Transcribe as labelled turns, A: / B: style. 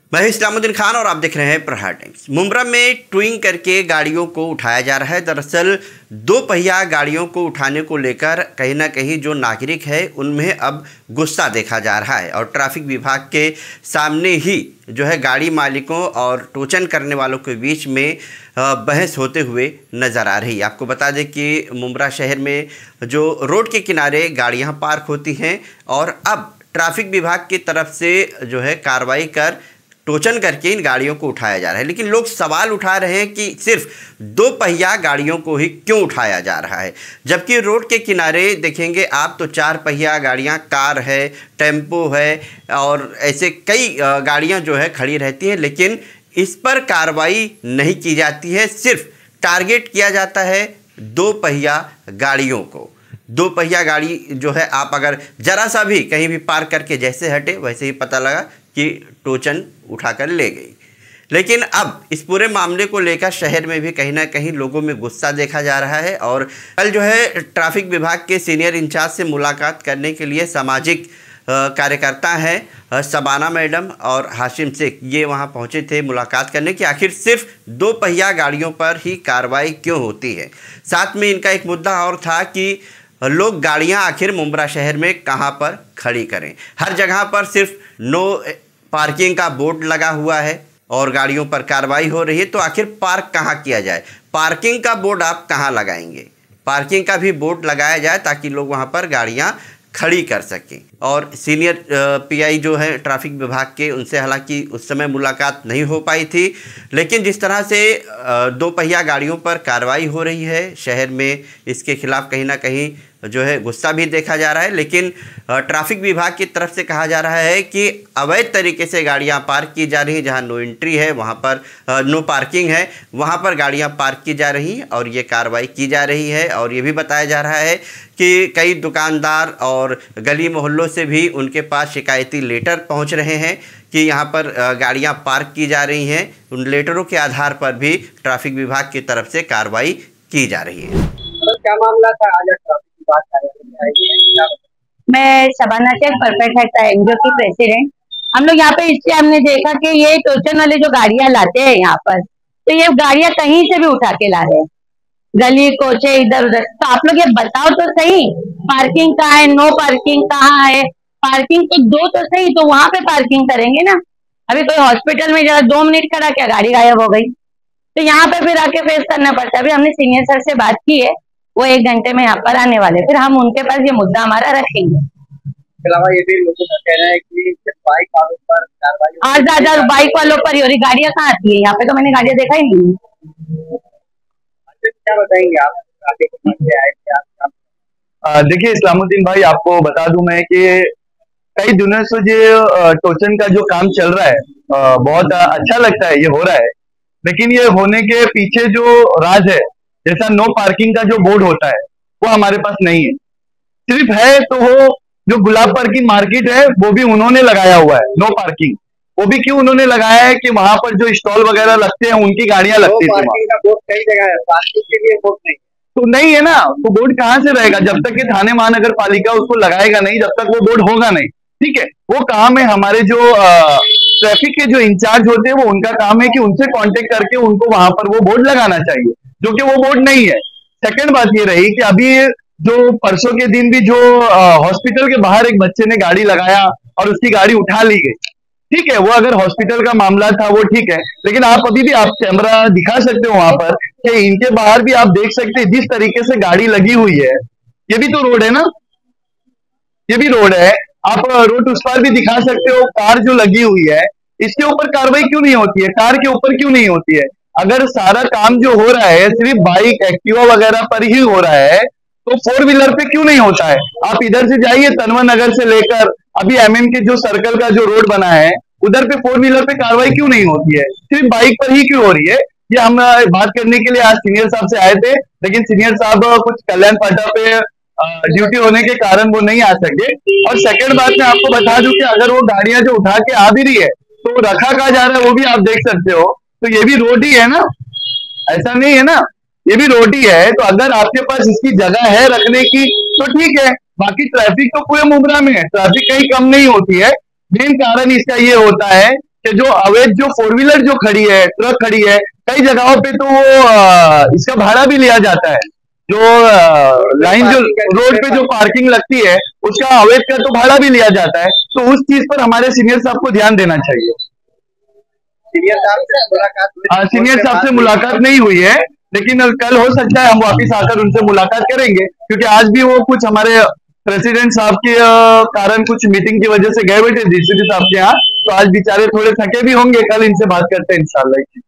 A: मैं इस्लामुद्दीन खान और आप देख रहे हैं प्रहार टाइम्स। मुंब्रा में टोइंग करके गाड़ियों को उठाया जा रहा है। दरअसल दो पहिया गाड़ियों को उठाने को लेकर कहीं ना कहीं जो नागरिक है उनमें अब गुस्सा देखा जा रहा है और ट्रैफिक विभाग के सामने ही जो है गाड़ी मालिकों और टोचन करने वालों के बीच में बहस होते हुए नज़र आ रही है। आपको बता दें कि मुंब्रा शहर में जो रोड के किनारे गाड़ियाँ पार्क होती हैं और अब ट्रैफिक विभाग की तरफ से जो है कार्रवाई कर टोचन करके इन गाड़ियों को उठाया जा रहा है। लेकिन लोग सवाल उठा रहे हैं कि सिर्फ दो पहिया गाड़ियों को ही क्यों उठाया जा रहा है, जबकि रोड के किनारे देखेंगे आप तो चार पहिया गाड़ियां, कार है, टेम्पो है और ऐसे कई गाड़ियां जो है खड़ी रहती हैं, लेकिन इस पर कार्रवाई नहीं की जाती है। सिर्फ टारगेट किया जाता है दो पहिया गाड़ियों को। दो पहिया गाड़ी जो है आप अगर ज़रा सा भी कहीं भी पार्क करके जैसे हटे वैसे ही पता लगा कि टोचन उठाकर ले गई। लेकिन अब इस पूरे मामले को लेकर शहर में भी कहीं ना कहीं लोगों में गुस्सा देखा जा रहा है और कल जो है ट्रैफिक विभाग के सीनियर इंचार्ज से मुलाकात करने के लिए सामाजिक कार्यकर्ता हैं शबाना मैडम और हाशिम शेख, ये वहां पहुंचे थे मुलाकात करने की आखिर सिर्फ दो पहिया गाड़ियों पर ही कार्रवाई क्यों होती है। साथ में इनका एक मुद्दा और था कि लोग गाड़ियां आखिर मुंब्रा शहर में कहां पर खड़ी करें। हर जगह पर सिर्फ नो पार्किंग का बोर्ड लगा हुआ है और गाड़ियों पर कार्रवाई हो रही है, तो आखिर पार्क कहाँ किया जाए? पार्किंग का बोर्ड आप कहाँ लगाएंगे? पार्किंग का भी बोर्ड लगाया जाए ताकि लोग वहाँ पर गाड़ियाँ खड़ी कर सकें। और सीनियर पीआई जो है ट्रैफिक विभाग के, उनसे हालांकि उस समय मुलाकात नहीं हो पाई थी, लेकिन जिस तरह से दो पहिया गाड़ियों पर कार्रवाई हो रही है शहर में, इसके खिलाफ कहीं ना कहीं जो है गुस्सा भी देखा जा रहा है। लेकिन ट्रैफिक विभाग की तरफ से कहा जा रहा है कि अवैध तरीके से गाड़ियां पार्क की जा रही, जहां नो एंट्री है वहां पर नो पार्किंग है, वहां पर गाड़ियां पार्क की जा रही और ये कार्रवाई की जा रही है। और ये भी बताया जा रहा है कि कई दुकानदार और गली मोहल्लों से भी उनके पास शिकायती लेटर पहुंच रहे हैं कि यहाँ पर गाड़ियाँ पार्क की जा रही हैं। उन लेटरों के आधार पर भी ट्रैफिक विभाग की तरफ से कार्रवाई की जा रही है।
B: तो क्या मामला था आज ट्रैफिक विभाग कार्यालय?
C: मैं Shabana Shaikh, perfect health NGO की प्रेसिडेंट। हम लोग यहाँ पे इसलिए हमने देखा कि ये टोचन वाले जो गाड़ियाँ लाते हैं यहाँ पर, तो ये गाड़ियाँ कहीं से भी उठा के ला रहे हैं, गली कोचे इधर उधर। तो आप लोग ये बताओ तो सही, पार्किंग कहाँ है, नो पार्किंग कहाँ है? पार्किंग तो दो तो सही, तो वहां पे पार्किंग करेंगे ना। अभी कोई हॉस्पिटल में जरा 2 मिनट खड़ा क्या गाड़ी गायब हो गई, तो यहाँ पे फिर आके फेस करना पड़ता है। अभी हमने सीनियर सर से बात की है, वो 1 घंटे में यहाँ पर आने वाले, फिर हम उनके पास ये मुद्दा हमारा रखेंगे।
B: अलावा ये भी लोगों का कहना है कि बाइक वालों पर कार्रवाई
C: और ज्यादा बाइक वालों पर ही हो रही, गाड़ियाँ कहाँ आती है यहाँ पे? तो मैंने गाड़ियाँ देखा ही नहीं।
B: क्या बताएंगे आप आगे आए थे?
D: देखिए इस्लामुद्दीन भाई, आपको बता दूं मैं कि कई दिनों से ये टोचन का जो काम चल रहा है बहुत अच्छा लगता है, ये हो रहा है। लेकिन ये होने के पीछे जो राज है, जैसा नो पार्किंग का जो बोर्ड होता है वो हमारे पास नहीं है। सिर्फ है तो वो जो गुलाब पार्किंग मार्केट है वो भी उन्होंने लगाया हुआ है नो पार्किंग। वो भी क्यों उन्होंने लगाया है कि वहां पर जो स्टॉल वगैरह लगते हैं उनकी गाड़ियां लगती थी।
B: पार्किंग का बोर्ड कई जगह है, पार्किंग के लिए बोर्ड नहीं
D: तो नहीं है ना, तो बोर्ड कहाँ से रहेगा जब तक कि थाने महानगर पालिका उसको लगाएगा नहीं, जब तक वो बोर्ड होगा नहीं। ठीक है, वो काम है हमारे जो ट्रैफिक के जो इंचार्ज होते हैं, वो उनका काम है कि उनसे कांटेक्ट करके उनको वहां पर वो बोर्ड लगाना चाहिए, जो कि वो बोर्ड नहीं है। सेकंड बात ये रही कि अभी जो परसों के दिन भी जो हॉस्पिटल के बाहर एक बच्चे ने गाड़ी लगाया और उसकी गाड़ी उठा ली गई। ठीक है, वो अगर हॉस्पिटल का मामला था वो ठीक है, लेकिन आप अभी भी आप कैमरा दिखा सकते हो वहां पर कि इनके बाहर भी आप देख सकते हैं जिस तरीके से गाड़ी लगी हुई है। ये भी तो रोड है ना, ये भी रोड है। आप रोड उस पर भी दिखा सकते हो, कार जो लगी हुई है इसके ऊपर कार्रवाई क्यों नहीं होती है, कार के ऊपर क्यों नहीं होती है? अगर सारा काम जो हो रहा है सिर्फ बाइक एक्टिवा वगैरह पर ही हो रहा है तो 4 व्हीलर पे क्यों नहीं होता है? आप इधर से जाइए, तनवर नगर से लेकर अभी एमएम के जो सर्कल का जो रोड बना है उधर पे 4 व्हीलर पे कार्रवाई क्यों नहीं होती है, सिर्फ बाइक पर ही क्यों हो रही है? ये हम बात करने के लिए आज सीनियर साहब से आए थे, लेकिन सीनियर साहब कुछ कल्याण फाटा पे ड्यूटी होने के कारण वो नहीं आ सके। और सेकंड बात मैं आपको बता दूं कि अगर वो गाड़ियां जो उठा के आ भी रही है तो रखा कहाँ जा रहा है वो भी आप देख सकते हो। तो ये भी रोड ही है ना, ऐसा नहीं है ना, ये भी रोड ही है। तो अगर आपके पास इसकी जगह है रखने की तो ठीक है, बाकी ट्रैफिक तो पूरे मुंब्रा में है, ट्रैफिक कहीं कम नहीं होती है। मेन कारण इसका ये होता है कि जो अवैध जो 4 व्हीलर जो खड़ी है, ट्रक खड़ी है, कई जगहों पे तो वो इसका भाड़ा भी लिया जाता है। जो लाइन जो रोड पे जो पार्किंग लगती है उसका अवैध का तो भाड़ा भी लिया जाता है। तो उस चीज पर हमारे सीनियर साहब को ध्यान देना चाहिए।
B: सीनियर साहब से मुलाकात
D: सीनियर साहब से मुलाकात नहीं हुई है, लेकिन कल हो सकता है हम वापिस आकर उनसे मुलाकात करेंगे, क्योंकि आज भी वो कुछ हमारे प्रेसिडेंट साहब के कारण कुछ मीटिंग की वजह से गए हुए थे डीसीपी साहब के यहाँ। तो आज बेचारे थोड़े थके भी होंगे, कल इनसे बात करते हैं इंशाल्लाह।